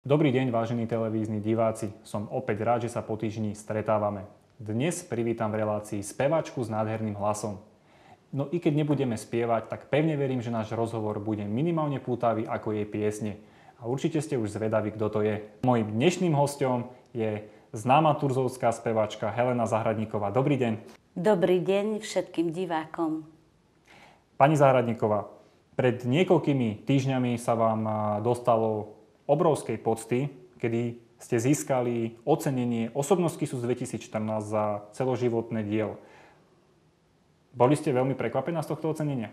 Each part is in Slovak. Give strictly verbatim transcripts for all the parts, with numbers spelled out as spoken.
Dobrý deň, vážení televízni diváci. Som opäť rád, že sa po týždni stretávame. Dnes privítam v relácii speváčku s nádherným hlasom. No i keď nebudeme spievať, tak pevne verím, že náš rozhovor bude minimálne pútavý ako jej piesne. A určite ste už zvedaví, kto to je. Mojím dnešným hosťom je známa turzovská speváčka Helena Zahradníková. Dobrý deň. Dobrý deň všetkým divákom. Pani Zahradníková, pred niekoľkými týždňami sa vám dostalo obrovskej pocty, kedy ste získali ocenenie Osobnosť Kisu z dvetisícštrnásť za celoživotné dielo. Boli ste veľmi prekvapená z tohto ocenenia?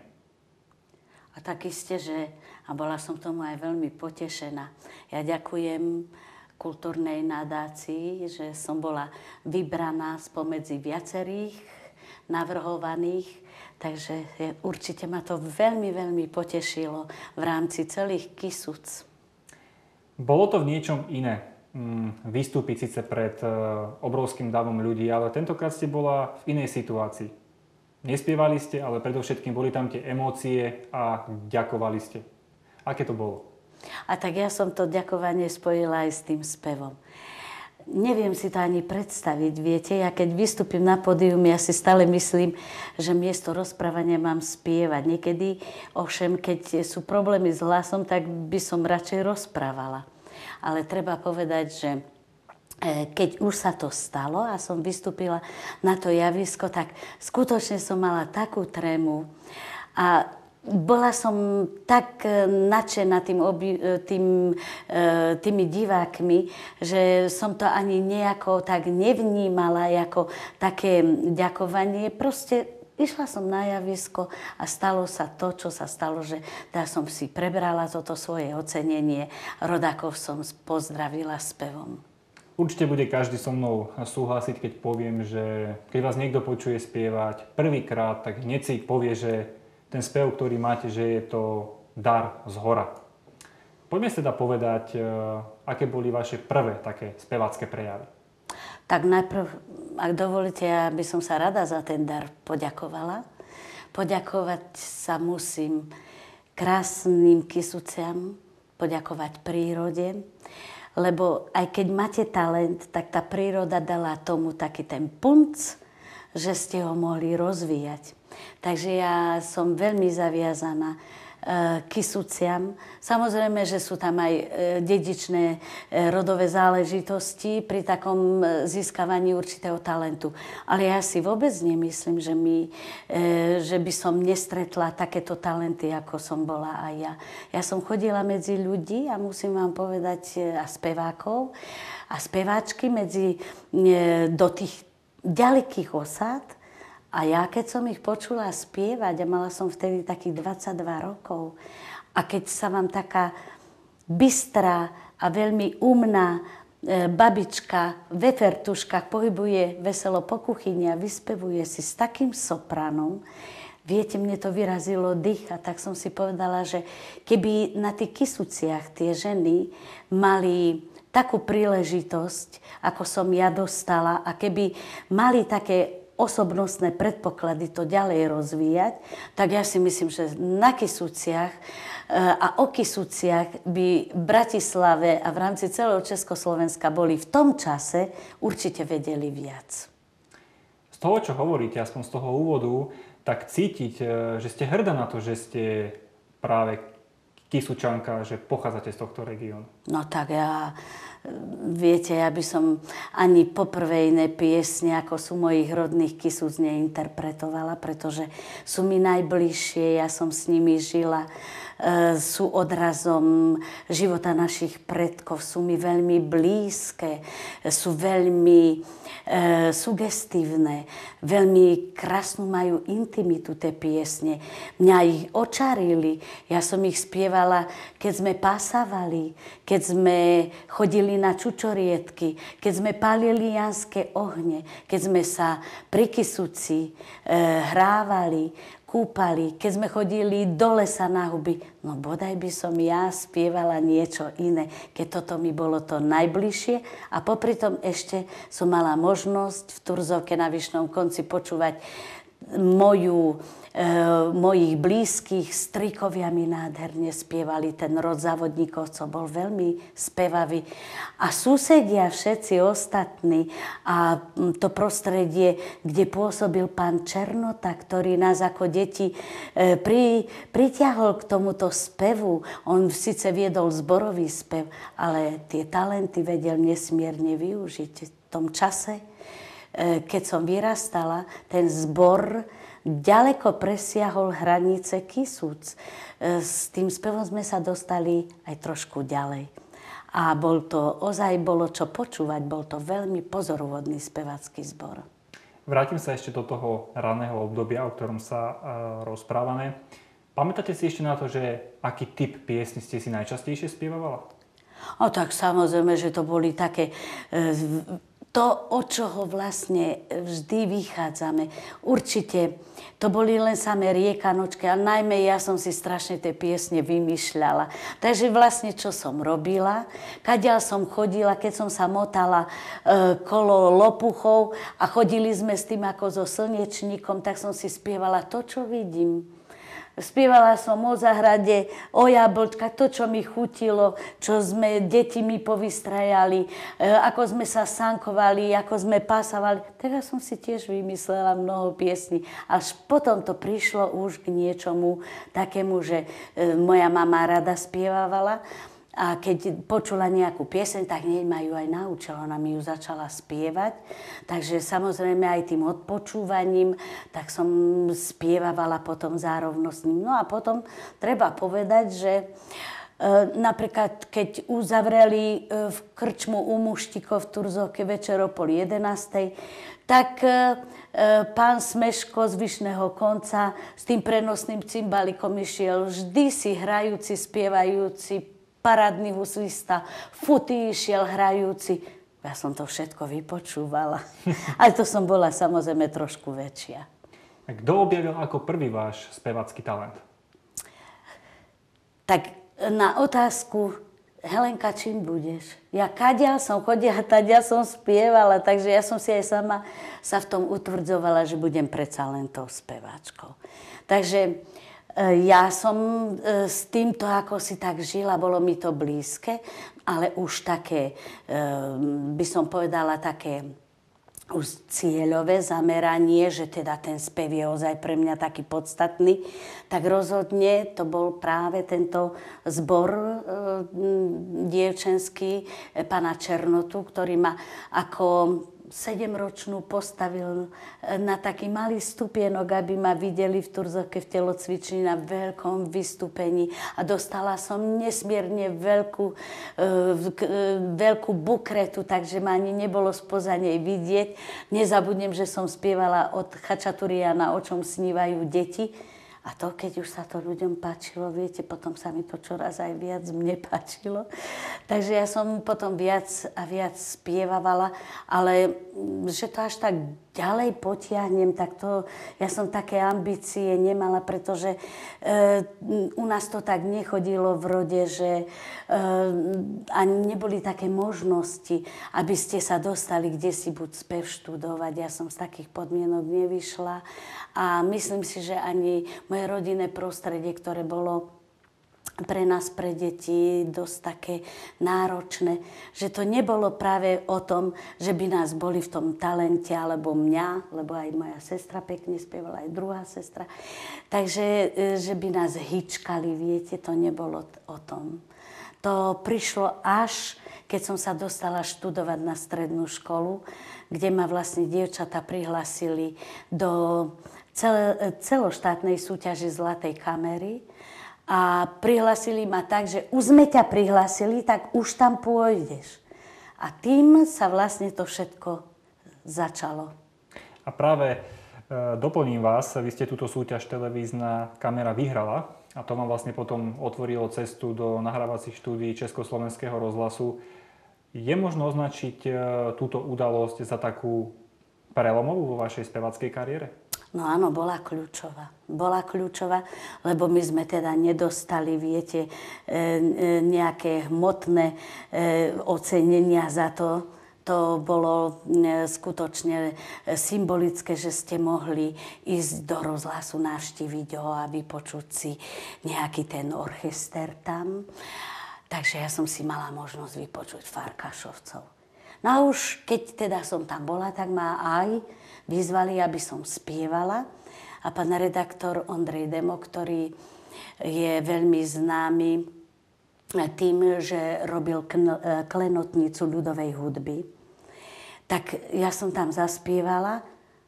A tak iste, že a bola som tomu aj veľmi potešená. Ja ďakujem kultúrnej nadácii, že som bola vybraná spomedzi viacerých navrhovaných, takže určite ma to veľmi, veľmi potešilo v rámci celých Kisúc. Bolo to v niečom iné vystúpiť síce pred obrovským davom ľudí, ale tentokrát ste bola v inej situácii. Nespievali ste, ale predovšetkým boli tam tie emócie a ďakovali ste. Aké to bolo? A tak ja som to ďakovanie spojila aj s tým spevom. Neviem si to ani predstaviť, viete, ja keď vystúpim na pódium, ja si stále myslím, že miesto rozprávania mám spievať. Niekedy, ovšem, keď sú problémy s hlasom, tak by som radšej rozprávala. Ale treba povedať, že keď už sa to stalo a som vystúpila na to javisko, tak skutočne som mala takú trému a bola som tak nadšená tým, tým, tými divákmi, že som to ani nejako tak nevnímala ako také ďakovanie. Proste išla som na javisko a stalo sa to, čo sa stalo, že ja som si prebrala toto svoje ocenenie. Rodákov som pozdravila spevom. Určite bude každý so mnou súhlasiť, keď poviem, že keď vás niekto počuje spievať prvýkrát, tak hneď si povie, že ten spev, ktorý máte, že je to dar z hora. Poďme si teda povedať, aké boli vaše prvé také spevácké prejavy. Tak najprv, ak dovolíte, ja by som sa rada za ten dar poďakovala. Poďakovať sa musím krásnym Kisuciam, poďakovať prírode, lebo aj keď máte talent, tak tá príroda dala tomu taký ten punc, že ste ho mohli rozvíjať. Takže ja som veľmi zaviazaná Kisuciam. Samozrejme, že sú tam aj dedičné rodové záležitosti pri takom získavaní určitého talentu. Ale ja si vôbec nemyslím, že, my, že by som nestretla takéto talenty, ako som bola aj ja. Ja som chodila medzi ľudí a musím vám povedať, a spevákov a speváčky medzi, do tých ďalekých osád. A ja, keď som ich počula spievať, a mala som vtedy takých dvadsaťdva rokov, a keď sa vám taká bystrá a veľmi umná e, babička ve fertuškách pohybuje veselo po kuchyni a vyspevuje si s takým sopranom, viete, mne to vyrazilo dých, a tak som si povedala, že keby na tých Kisuciach tie ženy mali takú príležitosť, ako som ja dostala, a keby mali také osobnostné predpoklady to ďalej rozvíjať, tak ja si myslím, že na Kisuciach a o Kisuciach by v Bratislave a v rámci celého Československa boli v tom čase určite vedeli viac. Z toho, čo hovoríte, aspoň z toho úvodu, tak cítiť, že ste hrdá na to, že ste práve Kisučanka, že pochádzate z tohto regiónu. No tak ja... Viete, ja by som ani poprvé iné piesne, ako sú mojich rodných Kisúc, neinterpretovala, pretože sú mi najbližšie, ja som s nimi žila, e, sú odrazom života našich predkov, sú mi veľmi blízke, sú veľmi e, sugestívne, veľmi krásnu majú intimitu tie piesne. Mňa ich očarili, ja som ich spievala, keď sme pásavali, keď sme chodili na čučoriedky, keď sme pálili janské ohne, keď sme sa pri Kisuci e, hrávali, kúpali, keď sme chodili do lesa na huby. No bodaj by som ja spievala niečo iné, keď toto mi bolo to najbližšie. A popri tom ešte som mala možnosť v Turzovke na Vyšnom konci počúvať moju, e, mojich blízkych strikovia mi nádherne spievali. Ten rod závodníkovcov bol veľmi spevavý. A susedia všetci ostatní a to prostredie, kde pôsobil pán Černota, ktorý nás ako deti e, pri, pritiahol k tomuto spevu. On síce viedol zborový spev, ale tie talenty vedel nesmierne využiť v tom čase. Keď som vyrastala, ten zbor ďaleko presiahol hranice Kisúc. S tým spevom sme sa dostali aj trošku ďalej. A bol to, ozaj bolo čo počúvať, bol to veľmi pozoruhodný spevacký zbor. Vrátim sa ešte do toho raného obdobia, o ktorom sa uh, rozprávame. Pamätáte si ešte na to, že aký typ piesni ste si najčastejšie spievala? O tak samozrejme, že to boli také... Uh, To, od čoho vlastne vždy vychádzame. Určite to boli len samé riekanočky a najmä ja som si strašne tie piesne vymýšľala. Takže vlastne čo som robila, kadiaľ som chodila, keď som sa motala e, kolo lopuchov a chodili sme s tým ako so slnečníkom, tak som si spievala to, čo vidím. Spievala som o zahrade, o jablčkách, to, čo mi chutilo, čo sme deti mi povystrajali, e, ako sme sa sankovali, ako sme pásavali. Teraz som si tiež vymyslela mnoho piesní. Až potom to prišlo už k niečomu takému, že e, moja mama rada spievala. A keď počula nejakú pieseň, tak hneď ma ju aj naučila. Ona mi ju začala spievať. Takže samozrejme aj tým odpočúvaním, tak som spievavala potom zárovno s ním. No a potom treba povedať, že e, napríklad keď uzavreli e, v krčmu u Muštikov v Turzovke večer o pol jedenástej, tak e, pán Smeško z Vyšného konca s tým prenosným cymbalikom išiel vždy si hrajúci, spievajúci, parádny huslista, futy išiel hrajúci. Ja som to všetko vypočúvala. Ale to som bola samozrejme trošku väčšia. A kto objavil ako prvý váš spevacký talent? Tak na otázku, Helenka, čím budeš? Ja kadiaľ som chodila, tadiaľ som spievala, takže ja som si aj sama sa v tom utvrdzovala, že budem predsa len tou speváčkou. Takže ja som s týmto ako si tak žila, bolo mi to blízke, ale už také, by som povedala, také už cieľové zameranie, že teda ten spev je ozaj pre mňa taký podstatný, tak rozhodne to bol práve tento zbor dievčenský pána Černotu, ktorý ma ako sedemročnú postavil na taký malý stupienok, aby ma videli v Turzovke v telocvični na veľkom vystúpení. A dostala som nesmierne veľkú, veľkú bukretu, takže ma ani nebolo spoza nej vidieť. Nezabudnem, že som spievala od Chačaturiana O čom snívajú deti. A to, keď už sa to ľuďom páčilo, viete, potom sa mi to čoraz aj viac mne páčilo. Takže ja som potom viac a viac spievavala, ale že to až tak ďalej potiahnem, tak to, ja som také ambície nemala, pretože e, u nás to tak nechodilo v rode, že e, ani neboli také možnosti, aby ste sa dostali kdesi buď spev študovať. Ja som z takých podmienok nevyšla a myslím si, že ani moje rodinné prostredie, ktoré bolo pre nás, pre deti, dosť také náročné, že to nebolo práve o tom, že by nás boli v tom talente, alebo mňa, lebo aj moja sestra pekne spievala, aj druhá sestra. Takže, že by nás hyčkali, viete, to nebolo o tom. To prišlo až, keď som sa dostala študovať na strednú školu, kde ma vlastne dievčatá prihlásili do celoštátnej súťaže Zlatej kamery. A prihlásili ma tak, že už sme ťa prihlásili, tak už tam pôjdeš. A tým sa vlastne to všetko začalo. A práve e, doplním vás, vy ste túto súťaž Televízna kamera vyhrala a to vám vlastne potom otvorilo cestu do nahrávacích štúdií Československého rozhlasu. Je možno označiť e, túto udalosť za takú prelomovú vo vašej spevackej kariére? No áno, bola kľúčová. Bola kľúčová, lebo my sme teda nedostali, viete, nejaké hmotné ocenenia za to. to bolo skutočne symbolické, že ste mohli ísť do rozhlasu, navštíviť ho a vypočuť si nejaký ten orchester tam. Takže ja som si mala možnosť vypočuť Farkašovcov. No a už keď teda som tam bola, tak ma aj vyzvali, aby som spievala. A pán redaktor Ondrej Demo, ktorý je veľmi známy tým, že robil klenotnicu ľudovej hudby, tak ja som tam zaspievala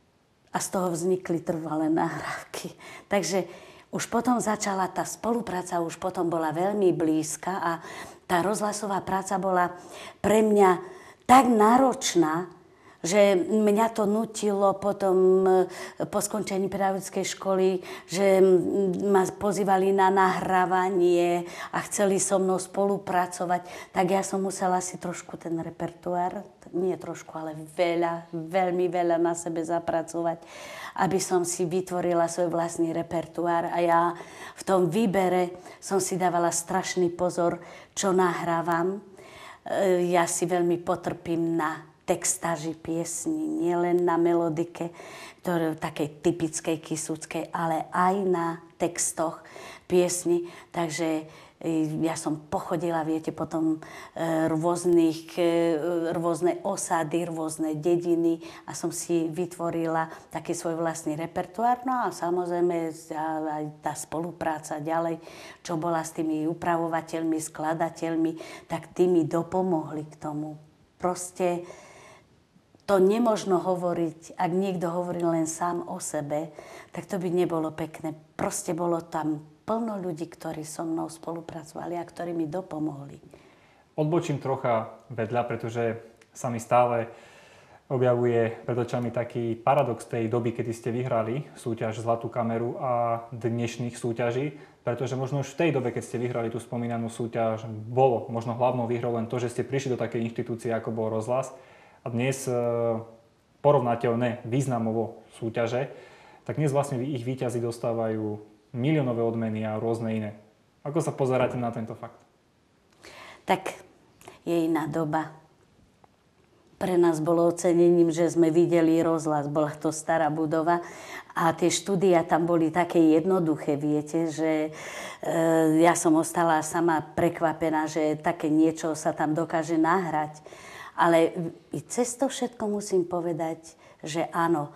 a z toho vznikli trvalé nahrávky. Takže už potom začala tá spolupráca, už potom bola veľmi blízka a tá rozhlasová práca bola pre mňa tak náročná, že mňa to nutilo potom po skončení pedagogickej školy, že ma pozývali na nahrávanie a chceli so mnou spolupracovať, tak ja som musela si trošku ten repertoár, nie trošku, ale veľa, veľmi veľa na sebe zapracovať, aby som si vytvorila svoj vlastný repertoár. A ja v tom výbere som si dávala strašný pozor, čo nahrávam. Ja si veľmi potrpím na textáži piesni, nielen na melodike, ktoré takej typickej kysuckej, ale aj na textoch piesni. Takže ja som pochodila, viete, potom rôznych, rôzne osady, rôzne dediny a som si vytvorila taký svoj vlastný repertoár. No a samozrejme aj tá spolupráca ďalej, čo bola s tými upravovateľmi, skladateľmi, tak tí mi dopomohli k tomu. Proste to nemožno hovoriť, ak niekto hovorí len sám o sebe, tak to by nebolo pekné. Proste bolo tam plno ľudí, ktorí so mnou spolupracovali a ktorí mi dopomohli. Odbočím trocha vedľa, pretože sa mi stále objavuje pred očami taký paradox tej doby, kedy ste vyhrali súťaž Zlatú kameru a dnešných súťaží, pretože možno už v tej dobe, keď ste vyhrali tú spomínanú súťaž, bolo možno hlavnou výhrou len to, že ste prišli do takej inštitúcie, ako bol rozhlas. A dnes porovnateľné významovo súťaže, tak dnes vlastne ich víťazi dostávajú miliónové odmeny a rôzne iné. Ako sa pozeráte na tento fakt? Tak je iná doba. Pre nás bolo ocenením, že sme videli rozhlas. Bola to stará budova a tie štúdia tam boli také jednoduché, viete, že e, ja som ostala sama prekvapená, že také niečo sa tam dokáže nahrať. Ale i cez to všetko musím povedať, že áno,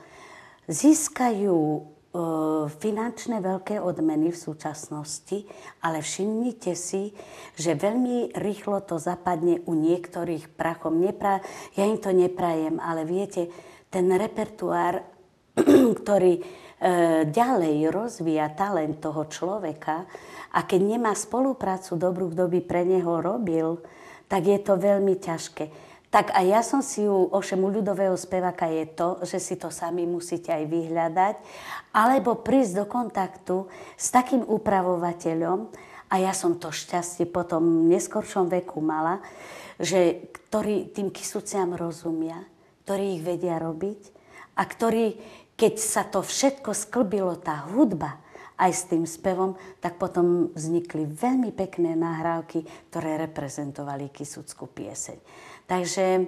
získajú finančné veľké odmeny v súčasnosti, ale všimnite si, že veľmi rýchlo to zapadne u niektorých prachom. Nepra- ja im to neprajem, ale viete, ten repertoár, ktorý e, ďalej rozvíja talent toho človeka a keď nemá spoluprácu dobrú, kto by pre neho robil, tak je to veľmi ťažké. Tak a ja som si u ovšem u ľudového speváka je to, že si to sami musíte aj vyhľadať, alebo prísť do kontaktu s takým upravovateľom, a ja som to šťastie potom v neskoršom veku mala, že ktorí tým kysuciam rozumia, ktorí ich vedia robiť a ktorí, keď sa to všetko sklbilo, tá hudba aj s tým spevom, tak potom vznikli veľmi pekné nahrávky, ktoré reprezentovali kysuckú pieseň. Takže e,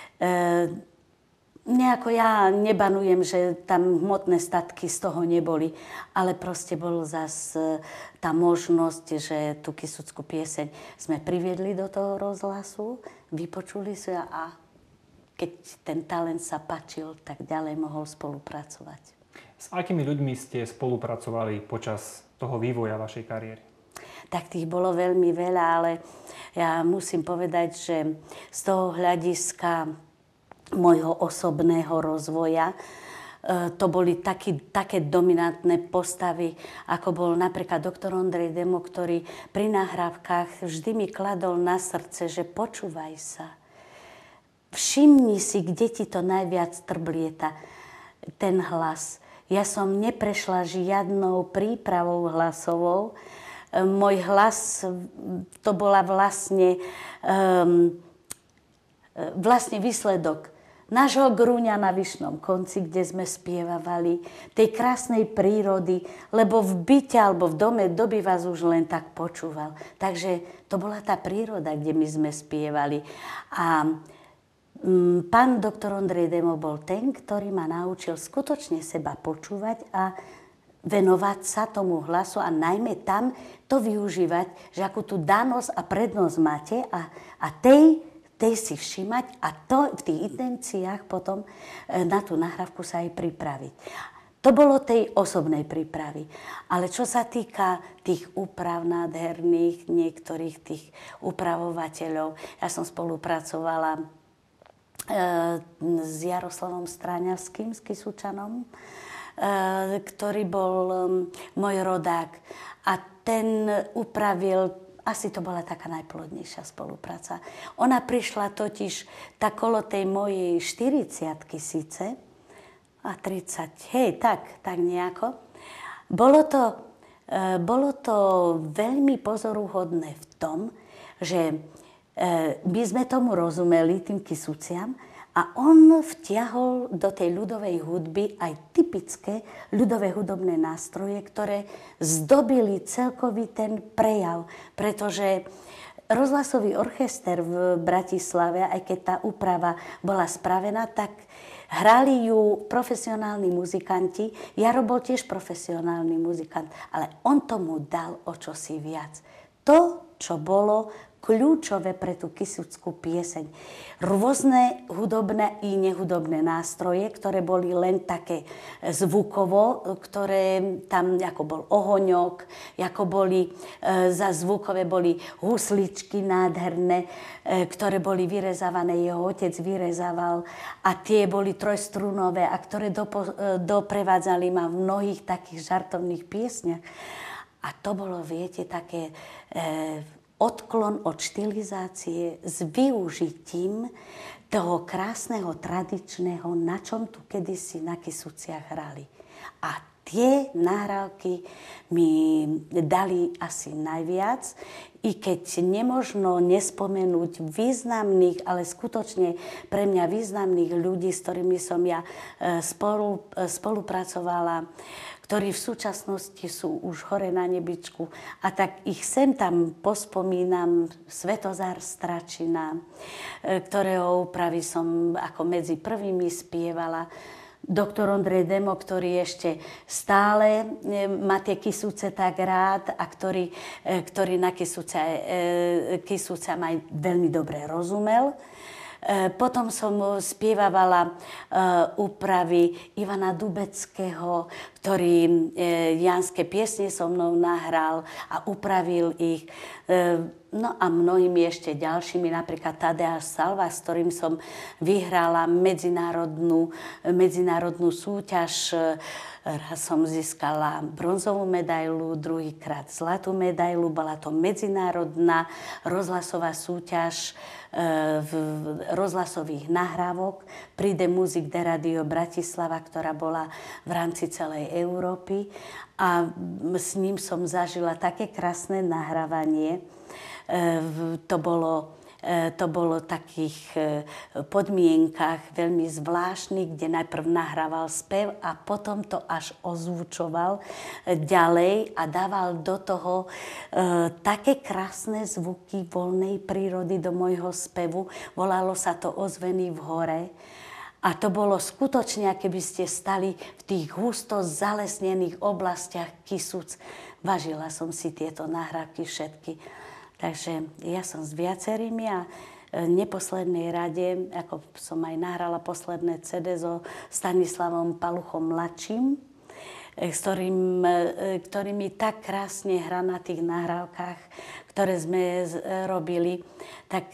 nejako ja nebanujem, že tam hmotné statky z toho neboli, ale proste bol zas e, tá možnosť, že tú kysuckú pieseň sme priviedli do toho rozhlasu, vypočuli si a keď ten talent sa páčil, tak ďalej mohol spolupracovať. S akými ľuďmi ste spolupracovali počas toho vývoja vašej kariéry? Tak tých bolo veľmi veľa, ale ja musím povedať, že z toho hľadiska môjho osobného rozvoja to boli taký, také dominantné postavy, ako bol napríklad doktor Ondrej Demo, ktorý pri nahrávkach vždy mi kladol na srdce, že počúvaj sa. Všimni si, kde ti to najviac trblieta, ten hlas. Ja som neprešla žiadnou prípravou hlasovou. Môj hlas, to bola vlastne, um, vlastne výsledok nášho grúňa na Vyšnom konci, kde sme spievavali, tej krásnej prírody, lebo v byte alebo v dome kto by vás už len tak počúval. Takže to bola tá príroda, kde my sme spievali. A Pán doktor Ondrej Demo bol ten, ktorý ma naučil skutočne seba počúvať a venovať sa tomu hlasu a najmä tam to využívať, že akú tú danosť a prednosť máte a, a tej, tej si všímať a to v tých intenciách potom na tú nahrávku sa aj pripraviť. To bolo tej osobnej prípravy. Ale čo sa týka tých úprav nádherných, niektorých tých upravovateľov, ja som spolupracovala e, s Jaroslavom Stráňavským, s Kysučanom, e, ktorý bol e, môj rodák. A ten upravil, asi to bola taká najplodnejšia spolupráca. Ona prišla totiž tak kolo tej mojej štyridsiatky síce, a tridsať, hej, tak, tak nejako. Bolo to, e, bolo to veľmi pozoruhodné v tom, že e, my sme tomu rozumeli, tým Kysuciam, a on vtiahol do tej ľudovej hudby aj typické ľudové hudobné nástroje, ktoré zdobili celkový ten prejav, pretože rozhlasový orchester v Bratislave, aj keď tá úprava bola spravená, tak hrali ju profesionálni muzikanti. Jaro bol tiež profesionálny muzikant, ale on tomu dal o čosi viac. To, čo bolo kľúčové pre tú kysuckú pieseň. Rôzne hudobné i nehudobné nástroje, ktoré boli len také zvukovo, ktoré tam, ako bol ohoňok, ako boli, e, za zvukové boli husličky nádherné, e, ktoré boli vyrezávané, jeho otec vyrezával a tie boli trojstrunové a ktoré dopo, e, doprevádzali ma v mnohých takých žartovných piesniach. A to bolo, viete, také e, odklon od štilizácie s využitím toho krásneho, tradičného, na čom tu kedysi na Kysuciach hrali. A tie nahrávky mi dali asi najviac, i keď nemožno nespomenúť významných, ale skutočne pre mňa významných ľudí, s ktorými som ja spolu, spolupracovala, ktorí v súčasnosti sú už hore na nebičku. A tak ich sem tam pospomínam, Svetozár Stračina, ktorého úpravy som ako medzi prvými spievala. Doktor Ondrej Demo, ktorý ešte stále má tie Kysuce tak rád a ktorý, ktorý na Kysuce, Kysuce aj veľmi dobre rozumel. Potom som spievala úpravy Ivana Dubeckého, ktorý Janské piesne so mnou nahral a upravil ich. No a mnohými ešte ďalšími, napríklad Tadeáš Salva, s ktorým som vyhrala medzinárodnú, medzinárodnú súťaž. Raz som získala bronzovú medailu, druhýkrát zlatú medailu. Bola to medzinárodná rozhlasová súťaž v rozhlasových nahrávok pri The Music de Radio Bratislava, ktorá bola v rámci celej Európy. A s ním som zažila také krásne nahrávanie. To bolo, to bolo v takých podmienkach veľmi zvláštnych, kde najprv nahrával spev a potom to až ozvučoval ďalej a dával do toho také krásne zvuky voľnej prírody do môjho spevu. Volalo sa to Ozveny v hore. A to bolo skutočne, keby ste stali v tých husto zalesnených oblastiach Kysuc. Važila som si tieto nahrávky všetky. Takže ja som s viacerými a v neposlednej rade, ako som aj nahrala posledné cé dé so Stanislavom Paluchom mladším, s ktorým, ktorý mi tak krásne hrá na tých nahrávkach, ktoré sme robili, tak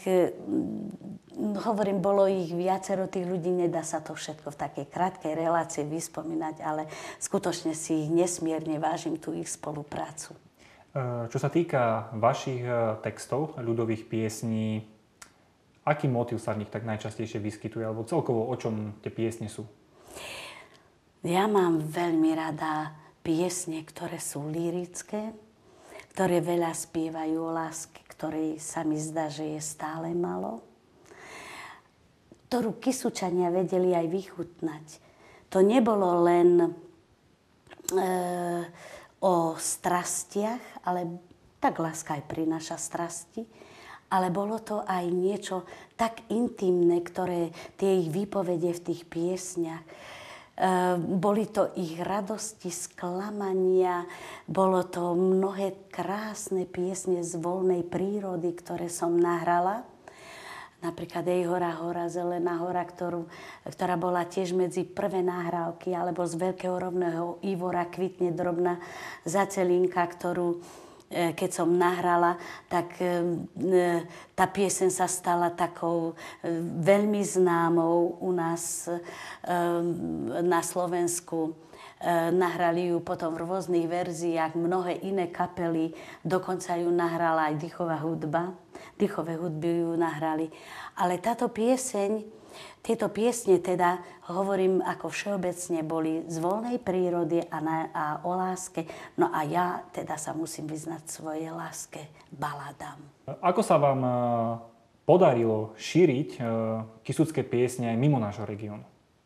hovorím, bolo ich viacero tých ľudí, nedá sa to všetko v takej krátkej relácii vyspomínať, ale skutočne si ich nesmierne vážim, tú ich spoluprácu. Čo sa týka vašich textov, ľudových piesní, aký motív sa v nich tak najčastejšie vyskytuje, alebo celkovo o čom tie piesne sú? Ja mám veľmi rada piesne, ktoré sú lyrické, ktoré veľa spievajú o láske, ktorej sa mi zdá, že je stále malo, ktorú Kysučania vedeli aj vychutnať. To nebolo len E, o strastiach, ale tak láska aj prináša strasti, ale bolo to aj niečo tak intimné, ktoré tie ich výpovede v tých piesniach. E, boli to ich radosti, sklamania, bolo to mnohé krásne piesne z voľnej prírody, ktoré som nahrala. Napríklad Ej hora, hora, zelená hora, ktorú, ktorá bola tiež medzi prvé nahrávky, alebo z Veľkého rovného Ivora kvitne drobná zacelinka, ktorú keď som nahrala, tak tá pieseň sa stala takou veľmi známou u nás na Slovensku. Nahrali ju potom v rôznych verziách, mnohé iné kapely, dokonca ju nahrala aj dýchová hudba. Dýchové hudby ju nahrali. Ale táto pieseň, tieto piesne teda, hovorím ako všeobecne, boli z voľnej prírody a, na, a o láske. No a ja teda sa musím vyznať svojej láske baladám. Ako sa vám podarilo šíriť kysucké piesne aj mimo nášho regiónu?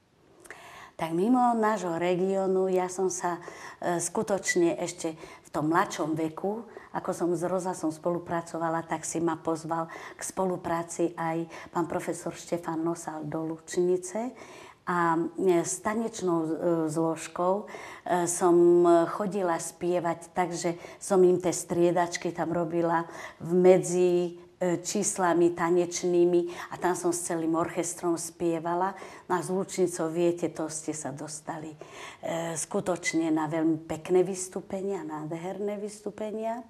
Tak mimo nášho regiónu ja som sa e, skutočne ešte v tom mladšom veku, ako som s rozhlasom spolupracovala, tak si ma pozval k spolupráci aj pán profesor Štefan Nosal do Lučnice. A s tanečnou e, zložkou e, som chodila spievať, takže som im tie striedačky tam robila v medzi číslami tanečnými a tam som s celým orchestrom spievala. No a z Lučnicou, viete, to ste sa dostali e, skutočne na veľmi pekné vystúpenia, nádherné vystúpenia.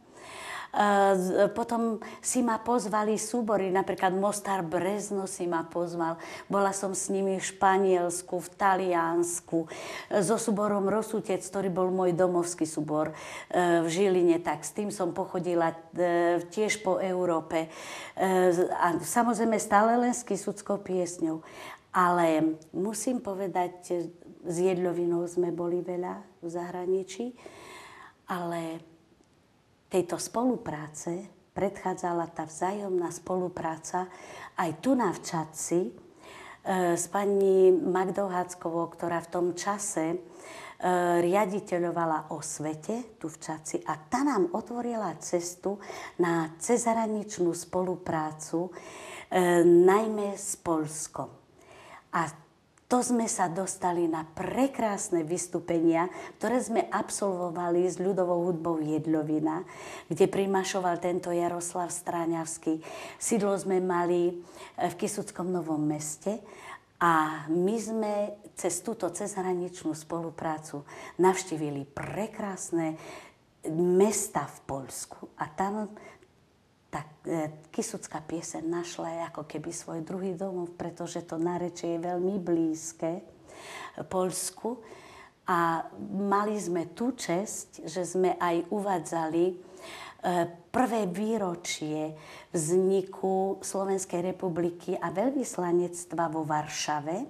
E, potom si ma pozvali súbory, napríklad Mostar Brezno si ma pozval. Bola som s nimi v Španielsku, v Taliansku, so súborom Rosutec, ktorý bol môj domovský súbor e, v Žiline, tak s tým som pochodila e, tiež po Európe. E, a samozrejme stále len s kysuckou piesňou. Ale musím povedať, s jedľovinou sme boli veľa v zahraničí, ale tejto spolupráce predchádzala tá vzájomná spolupráca aj tu na Včadci e, s pani Magdou Hackovou, ktorá v tom čase e, riaditeľovala Osvete tu v Čadci a tá nám otvorila cestu na cezhraničnú spoluprácu, e, najmä s Poľskom. A to sme sa dostali na prekrásne vystúpenia, ktoré sme absolvovali s ľudovou hudbou Jedľovina, kde primašoval tento Jaroslav Stráňavský. Sídlo sme mali v Kysuckom Novom Meste a my sme cez túto cezhraničnú spoluprácu navštívili prekrásne mesta v Poľsku a tam tak kysucká pieseň našla ako keby svoj druhý domov, pretože to nárečie je veľmi blízke Poľsku. A mali sme tú česť, že sme aj uvádzali prvé výročie vzniku Slovenskej republiky a veľvyslanectva vo Varšave.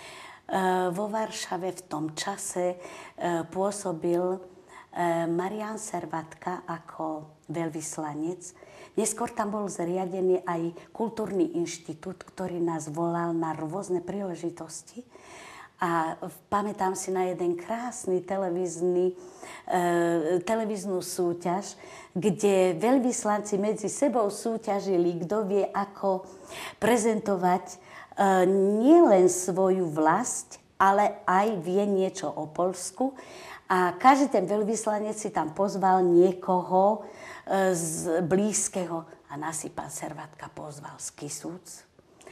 Vo Varšave v tom čase pôsobil Marián Servatka ako veľvyslanec. Neskôr tam bol zriadený aj kultúrny inštitút, ktorý nás volal na rôzne príležitosti. A pamätám si na jeden krásny televízny, e, televíznu súťaž, kde veľvyslanci medzi sebou súťažili, kto vie, ako prezentovať e, nielen svoju vlast, ale aj vie niečo o Poľsku. A každý ten veľvyslanec si tam pozval niekoho z blízkeho a nás si pán Servatka pozval z Kisúc.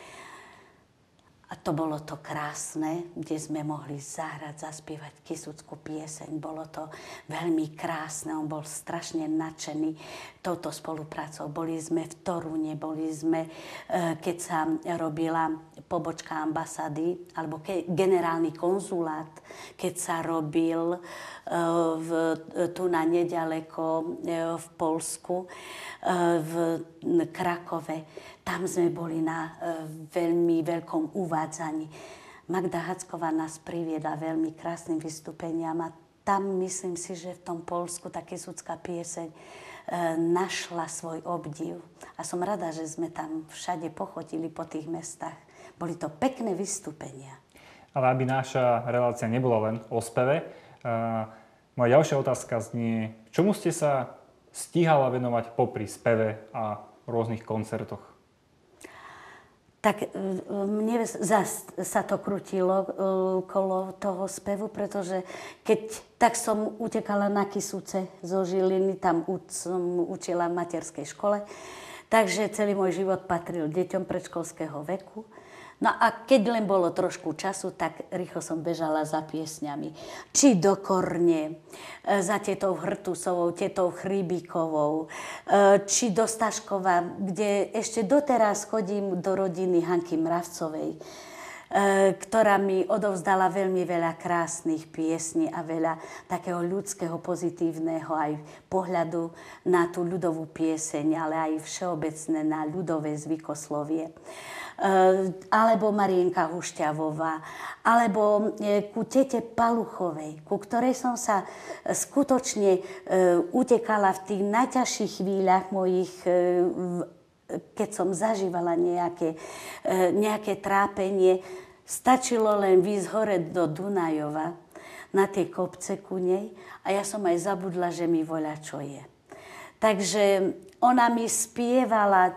A to bolo to krásne, kde sme mohli zahrať, zaspievať kysuckú pieseň. Bolo to veľmi krásne, on bol strašne nadšený touto spoluprácou. Boli sme v Torúne, boli sme, keď sa robila pobočka ambasády, alebo ke, generálny konzulát, keď sa robil v, tu na nedaleko v Poľsku, v Krakove. Tam sme boli na veľmi veľkom uvádzaní. Magda Hacková nás priviedla veľmi krásnym vystúpeniam a tam myslím si, že v tom Poľsku tá kysucká pieseň našla svoj obdiv. A som rada, že sme tam všade pochodili po tých mestách. Boli to pekné vystúpenia. Ale aby naša relácia nebola len o speve, uh, moja ďalšia otázka znie, čomu ste sa stíhala venovať popri speve a rôznych koncertoch? Tak mne zas sa to krutilo kolo toho spevu, pretože keď tak som utekala na Kysuce zo Žiliny, tam som učila v materskej škole, takže celý môj život patril deťom predškolského veku. No a keď len bolo trošku času, tak rýchlo som bežala za piesňami. Či do Korne, za tetou Hrtusovou, tetou Chrybíkovou, či do Staškova, kde ešte doteraz chodím do rodiny Hanky Mravcovej, ktorá mi odovzdala veľmi veľa krásnych piesní a veľa takého ľudského, pozitívneho aj pohľadu na tú ľudovú pieseň, ale aj všeobecné na ľudové zvykoslovie. Alebo Marienka Hušťavová, alebo ku tete Paluchovej, ku ktorej som sa skutočne utekala v tých najťažších chvíľach mojich, keď som zažívala nejaké, nejaké trápenie. Stačilo len výjsť hore do Dunajova, na tie kopce ku nej, a ja som aj zabudla, že mi voľa čo je. Takže ona mi spievala, e,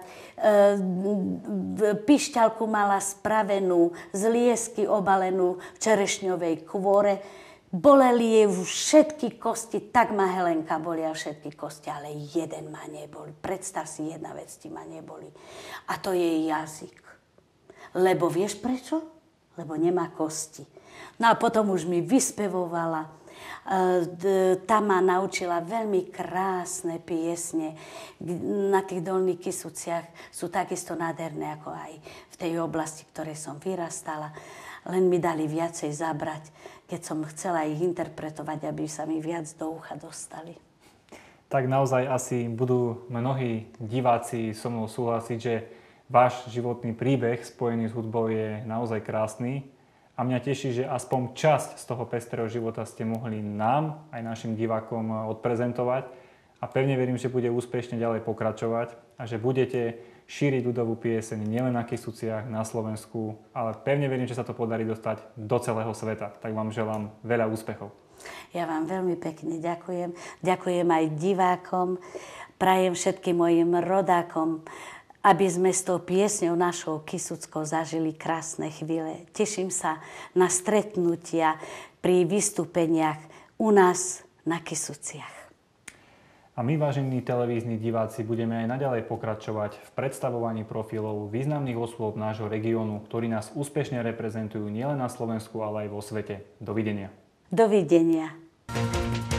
pišťalku mala spravenú, z liesky obalenú v čerešňovej kvore. Boleli jej všetky kosti, tak ma Helenka bolia všetky kosti, ale jeden ma neboli. Predstav si, jedna vec ti ma neboli. A to je jazyk. Lebo vieš prečo? Lebo nemá kosti. No a potom už mi vyspevovala. Tam ma naučila veľmi krásne piesne. Na tých Dolných Kysuciach sú takisto nádherné ako aj v tej oblasti, v ktorej som vyrastala. Len mi dali viacej zabrať, keď som chcela ich interpretovať, aby sa mi viac do ucha dostali. Tak naozaj asi budú mnohí diváci so mnou súhlasiť, že váš životný príbeh spojený s hudbou je naozaj krásny. A mňa teší, že aspoň časť z toho pestrého života ste mohli nám, aj našim divákom, odprezentovať. A pevne verím, že bude úspešne ďalej pokračovať a že budete šíriť ľudovú pieseň nielen na Kysuciach, na Slovensku, ale pevne verím, že sa to podarí dostať do celého sveta. Tak vám želám veľa úspechov. Ja vám veľmi pekne ďakujem. Ďakujem aj divákom, prajem všetkým mojim rodákom, aby sme s tou piesňou našou Kysuckou zažili krásne chvíle. Teším sa na stretnutia pri vystúpeniach u nás na Kysuciach. A my, vážení televízni diváci, budeme aj naďalej pokračovať v predstavovaní profilov významných osôb nášho regiónu, ktorí nás úspešne reprezentujú nielen na Slovensku, ale aj vo svete. Dovidenia. Dovidenia.